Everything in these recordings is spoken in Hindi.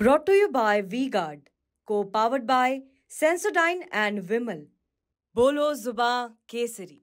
Brought to you by V-Guard, co-powered by Sensodyne and Vimal. बोलो जुबां केसरी।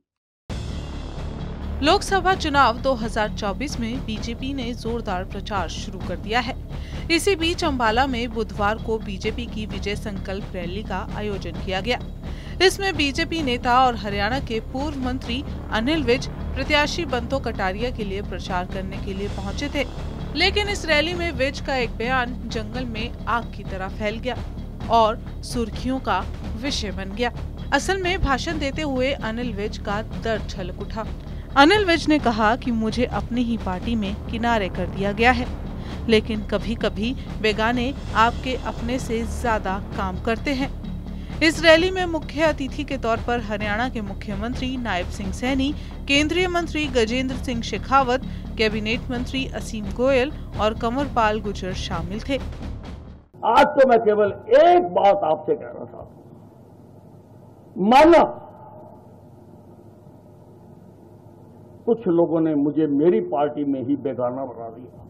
लोकसभा चुनाव 2024 में बीजेपी ने जोरदार प्रचार शुरू कर दिया है। इसी बीच अंबाला में बुधवार को बीजेपी की विजय संकल्प रैली का आयोजन किया गया। इसमें बीजेपी नेता और हरियाणा के पूर्व मंत्री अनिल विज प्रत्याशी बंतो कटारिया के लिए प्रचार करने के लिए पहुंचे थे, लेकिन इस रैली में विज का एक बयान जंगल में आग की तरह फैल गया और सुर्खियों का विषय बन गया। असल में भाषण देते हुए अनिल विज का दर्द छलक उठा। अनिल विज ने कहा कि मुझे अपनी ही पार्टी में किनारे कर दिया गया है, लेकिन कभी कभी बेगाने आपके अपने से ज्यादा काम करते हैं। इस रैली में मुख्य अतिथि के तौर पर हरियाणा के मुख्यमंत्री नायब सिंह सैनी, केंद्रीय मंत्री गजेंद्र सिंह शेखावत, कैबिनेट मंत्री असीम गोयल और कंवरपाल गुर्जर शामिल थे। आज तो मैं केवल एक बात आपसे कहना चाहता हूं, माना कुछ लोगों ने मुझे मेरी पार्टी में ही बेगाना बना दिया,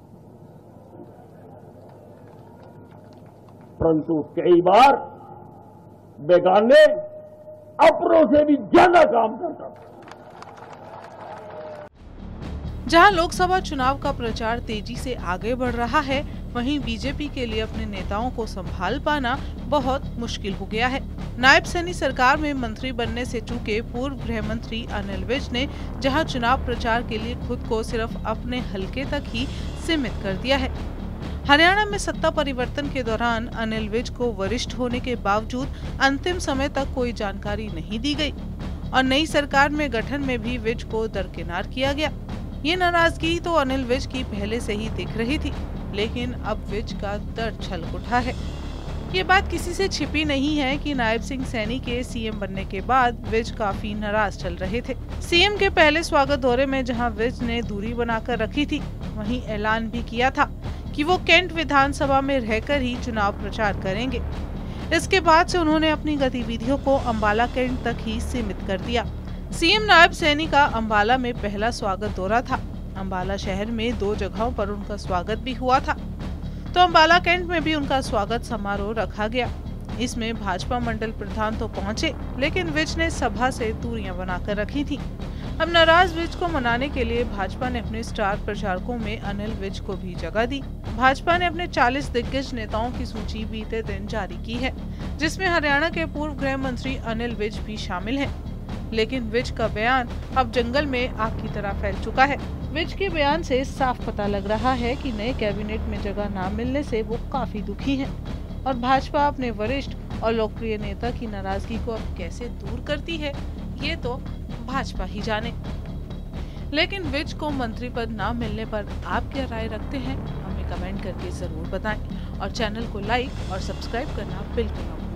परंतु कई बार बेगाने अपनों से भी ज्यादा काम करता था। जहां लोकसभा चुनाव का प्रचार तेजी से आगे बढ़ रहा है, वहीं बीजेपी के लिए अपने नेताओं को संभाल पाना बहुत मुश्किल हो गया है। नायब सैनी सरकार में मंत्री बनने से चूके पूर्व गृह मंत्री अनिल विज ने जहां चुनाव प्रचार के लिए खुद को सिर्फ अपने हलके तक ही सीमित कर दिया है। हरियाणा में सत्ता परिवर्तन के दौरान अनिल विज को वरिष्ठ होने के बावजूद अंतिम समय तक कोई जानकारी नहीं दी गई और नई सरकार में गठन में भी विज को दरकिनार किया गया। ये नाराजगी तो अनिल विज की पहले से ही दिख रही थी, लेकिन अब विज का दर्द छलक उठा है। ये बात किसी से छिपी नहीं है कि नायब सिंह सैनी के सीएम बनने के बाद विज काफी नाराज चल रहे थे। सीएम के पहले स्वागत दौरे में जहां विज ने दूरी बनाकर रखी थी, वहीं ऐलान भी किया था कि वो कैंट विधानसभा में रहकर ही चुनाव प्रचार करेंगे। इसके बाद से उन्होंने अपनी गतिविधियों को अंबाला कैंट तक ही सीमित कर दिया। सीएम नायब सैनी का अंबाला में पहला स्वागत दौरा था। अंबाला शहर में 2 जगहों पर उनका स्वागत भी हुआ था, तो अंबाला कैंट में भी उनका स्वागत समारोह रखा गया। इसमें भाजपा मंडल प्रधान तो पहुंचे, लेकिन विज ने सभा से दूरियां बनाकर रखी थी। अब नाराज विज को मनाने के लिए भाजपा ने अपने स्टार प्रचारकों में अनिल विज को भी जगह दी। भाजपा ने अपने 40 दिग्गज नेताओं की सूची बीते दिन जारी की है, जिसमें हरियाणा के पूर्व गृह मंत्री अनिल विज भी शामिल हैं। लेकिन विज का बयान अब जंगल में आग की तरह फैल चुका है। विज के बयान से साफ पता लग रहा है कि नए कैबिनेट में जगह न मिलने से वो काफी दुखी हैं और भाजपा अपने वरिष्ठ और लोकप्रिय नेता की नाराजगी को अब कैसे दूर करती है, ये तो भाजपा ही जाने। लेकिन विज को मंत्री पद न मिलने पर आप क्या राय रखते हैं, हमें कमेंट करके जरूर बताएं और चैनल को लाइक और सब्सक्राइब करना बिल्कुल न भूलें।